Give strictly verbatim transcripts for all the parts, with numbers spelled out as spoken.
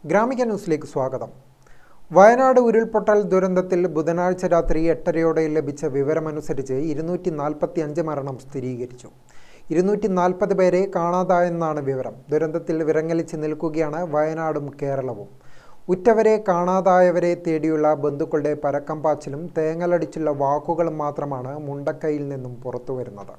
ഗ്രാമിക ന്യൂസിലേക്ക് സ്വാഗതം. വയനാട് ഉരുൾപൊട്ടൽ ദുരന്തത്തിൽ ബുധനാഴ്ച രാത്രി എട്ടരയോടെ ലഭിച്ച വിവരമനുസരിച്ച് ഇരുന്നൂറ്റി നാൽപ്പത്തി അഞ്ച് മരണം സ്ഥിരീകരിച്ചു. ഇരുന്നൂറ്റി നാൽപ്പത് പേരെ കാണാതായെന്നാണ് വിവരം. ദുരന്തത്തിൽ വിറങ്ങലിച്ച് നിൽക്കുകയാണ് വയനാടും കേരളവും. ഉറ്റവരെ കാണാതായവരെ തേടിയുള്ള ബന്ധുക്കളുടെ പരക്കം പാച്ചിലും തേങ്ങലടിച്ചുള്ള വാക്കുകളും മാത്രമാണ് മുണ്ടക്കയിൽ നിന്നും പുറത്തുവരുന്നത്.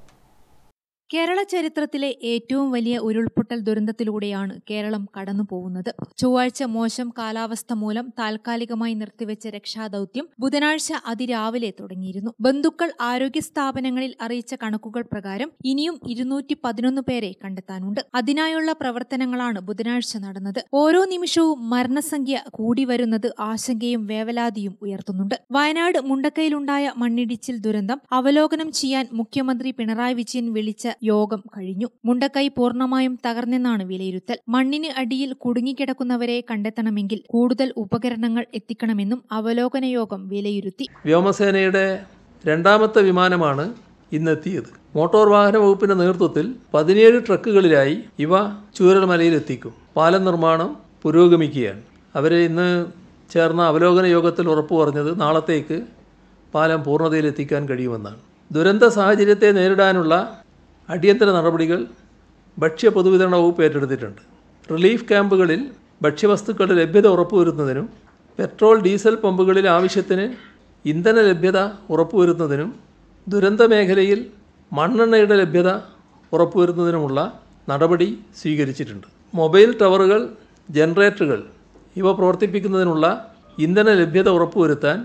കേരള ചരിത്രത്തിലെ ഏറ്റവും വലിയ ഉരുൾപൊട്ടൽ ദുരന്തത്തിലൂടെയാണ് കേരളം കടന്നുപോകുന്നത്. ചൊവ്വാഴ്ച മോശം കാലാവസ്ഥ മൂലം താൽക്കാലികമായി നിർത്തിവെച്ച രക്ഷാദൌത്യം ബുധനാഴ്ച അതിരാവിലെ തുടങ്ങിയിരുന്നു. ബന്ധുക്കൾ ആരോഗ്യ സ്ഥാപനങ്ങളിൽ അറിയിച്ച കണക്കുകൾ പ്രകാരം ഇനിയും ഇരുന്നൂറ്റി പതിനൊന്ന് പേരെ കണ്ടെത്താനുണ്ട്. അതിനായുള്ള പ്രവർത്തനങ്ങളാണ് ബുധനാഴ്ച നടന്നത്. ഓരോ നിമിഷവും മരണസംഖ്യ കൂടി വരുന്നത് ആശങ്കയും വേവലാതിയും ഉയർത്തുന്നുണ്ട്. വയനാട് മുണ്ടക്കയിലുണ്ടായ മണ്ണിടിച്ചിൽ ദുരന്തം അവലോകനം ചെയ്യാൻ മുഖ്യമന്ത്രി പിണറായി വിജയൻ വിളിച്ച യോഗം കഴിഞ്ഞു. മുണ്ടക്കൈ പൂർണ്ണമായും തകർന്നെന്നാണ് വിലയിരുത്തൽ. മണ്ണിന് അടിയിൽ കുടുങ്ങിക്കിടക്കുന്നവരെ കണ്ടെത്തണമെങ്കിൽ കൂടുതൽ ഉപകരണങ്ങൾ എത്തിക്കണമെന്നും അവലോകന യോഗം വിലയിരുത്തി. വ്യോമസേനയുടെ രണ്ടാമത്തെ വിമാനമാണ് ഇന്നെത്തിയത്. മോട്ടോർ വാഹന വകുപ്പിന്റെ നേതൃത്വത്തിൽ പതിനേഴ് ട്രക്കുകളിലായി ഇവ ചൂരൽമലയിൽ എത്തിക്കും. പാലം നിർമ്മാണം പുരോഗമിക്കുകയാണ്. അവരെ ഇന്ന് ചേർന്ന അവലോകന യോഗത്തിൽ ഉറപ്പു പറഞ്ഞത് നാളത്തേക്ക് പാലം പൂർണ്ണതയിലെത്തിക്കാൻ കഴിയുമെന്നാണ്. ദുരന്ത സാഹചര്യത്തെ നേരിടാനുള്ള അടിയന്തര നടപടികൾ ഭക്ഷ്യ പൊതുവിതരണ വകുപ്പ് ഏറ്റെടുത്തിട്ടുണ്ട്. റിലീഫ് ക്യാമ്പുകളിൽ ഭക്ഷ്യവസ്തുക്കളുടെ ലഭ്യത ഉറപ്പുവരുത്തുന്നതിനും പെട്രോൾ ഡീസൽ പമ്പുകളിൽ ആവശ്യത്തിന് ഇന്ധന ലഭ്യത ഉറപ്പുവരുത്തുന്നതിനും ദുരന്ത മേഖലയിൽ മണ്ണെണ്ണയുടെ ലഭ്യത ഉറപ്പുവരുത്തുന്നതിനുമുള്ള നടപടി സ്വീകരിച്ചിട്ടുണ്ട്. മൊബൈൽ ടവറുകൾ, ജനറേറ്ററുകൾ ഇവ പ്രവർത്തിപ്പിക്കുന്നതിനുള്ള ഇന്ധന ലഭ്യത ഉറപ്പുവരുത്താൻ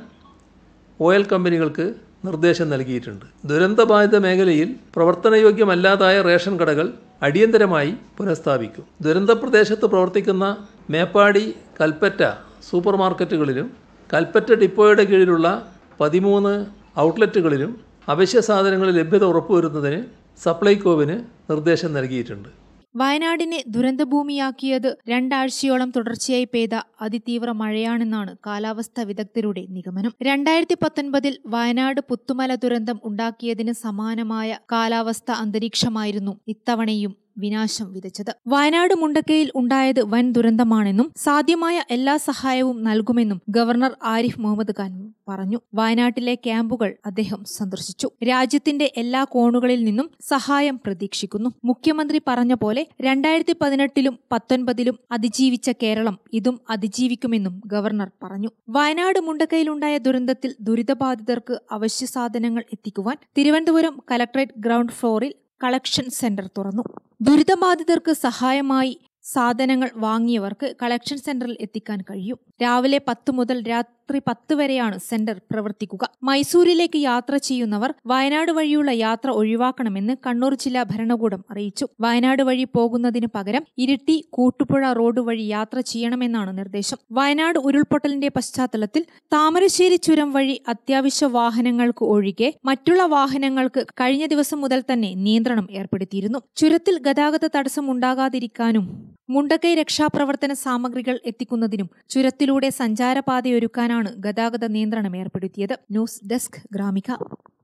ഓയിൽ കമ്പനികൾക്ക് നിർദ്ദേശം നൽകിയിട്ടുണ്ട്. ദുരന്തബാധിത മേഖലയിൽ പ്രവർത്തനയോഗ്യമല്ലാതായ റേഷൻ കടകൾ അടിയന്തരമായി പുനഃസ്ഥാപിക്കും. ദുരന്ത പ്രദേശത്ത് പ്രവർത്തിക്കുന്ന മേപ്പാടി, കൽപ്പറ്റ സൂപ്പർ മാർക്കറ്റുകളിലും കൽപ്പറ്റ ഡിപ്പോയുടെ കീഴിലുള്ള പതിമൂന്ന് ഔട്ട്ലെറ്റുകളിലും അവശ്യ സാധനങ്ങളുടെ ലഭ്യത ഉറപ്പുവരുത്തുന്നതിന് സപ്ലൈകോവിന് നിർദ്ദേശം നൽകിയിട്ടുണ്ട്. വയനാടിനെ ദുരന്തഭൂമിയാക്കിയത് രണ്ടാഴ്ചയോളം തുടർച്ചയായി പെയ്ത അതിതീവ്ര മഴയാണെന്നാണ് കാലാവസ്ഥാ വിദഗ്ധരുടെ നിഗമനം. രണ്ടായിരത്തി പത്തൊൻപതിൽ വയനാട് പുത്തുമല ദുരന്തം ഉണ്ടാക്കിയതിന് സമാനമായ കാലാവസ്ഥ അന്തരീക്ഷമായിരുന്നു ഇത്തവണയും വിനാശം വിതച്ചത്. വയനാട് മുണ്ടക്കയിൽ ഉണ്ടായത് വൻ ദുരന്തമാണെന്നും സാധ്യമായ എല്ലാ സഹായവും നൽകുമെന്നും ഗവർണർ ആരിഫ് മുഹമ്മദ് ഖാൻ പറഞ്ഞു. വയനാട്ടിലെ ക്യാമ്പുകൾ അദ്ദേഹം സന്ദർശിച്ചു. രാജ്യത്തിന്റെ എല്ലാ കോണുകളിൽ നിന്നും സഹായം പ്രതീക്ഷിക്കുന്നു. മുഖ്യമന്ത്രി പറഞ്ഞ പോലെ രണ്ടായിരത്തി പതിനെട്ടിലും പത്തൊൻപതിലും അതിജീവിച്ച കേരളം ഇതും അതിജീവിക്കുമെന്നും ഗവർണർ പറഞ്ഞു. വയനാട് മുണ്ടക്കയിലുണ്ടായ ദുരന്തത്തിൽ ദുരിതബാധിതർക്ക് അവശ്യ സാധനങ്ങൾ എത്തിക്കുവാൻ തിരുവനന്തപുരം കലക്ടറേറ്റ് ഗ്രൗണ്ട് ഫ്ലോറിൽ കളക്ഷൻ സെന്റർ തുറന്നു. ദുരിതബാധിതർക്ക് സഹായമായി സാധനങ്ങൾ വാങ്ങിയവർക്ക് കളക്ഷൻ സെന്ററിൽ എത്തിക്കാൻ കഴിയും. രാവിലെ പത്ത് മുതൽ രാത്രി പത്ത് വരെയാണ് സെന്റർ പ്രവർത്തിക്കുക. മൈസൂരിലേക്ക് യാത്ര ചെയ്യുന്നവർ വയനാട് വഴിയുള്ള യാത്ര ഒഴിവാക്കണമെന്ന് കണ്ണൂർ ജില്ലാ ഭരണകൂടം അറിയിച്ചു. വയനാട് വഴി പോകുന്നതിന് പകരം ഇരിട്ടി, കൂട്ടുപുഴ റോഡ് വഴി യാത്ര ചെയ്യണമെന്നാണ് നിർദ്ദേശം. വയനാട് ഉരുൾപൊട്ടലിന്റെ പശ്ചാത്തലത്തിൽ താമരശ്ശേരി ചുരം വഴി അത്യാവശ്യ വാഹനങ്ങൾക്ക് ഒഴികെ മറ്റുള്ള വാഹനങ്ങൾക്ക് കഴിഞ്ഞ ദിവസം മുതൽ തന്നെ നിയന്ത്രണം ഏർപ്പെടുത്തിയിരുന്നു. ചുരത്തിൽ ഗതാഗത തടസ്സം ഉണ്ടാകാതിരിക്കാനും മുണ്ടക്കൈ രക്ഷാപ്രവർത്തന സാമഗ്രികൾ എത്തിക്കുന്നതിനും ചുരത്തിലൂടെ സഞ്ചാരപാതയൊരുക്കാനാണ് ഗതാഗത നിയന്ത്രണം ഏർപ്പെടുത്തിയത്. News desk Gramika.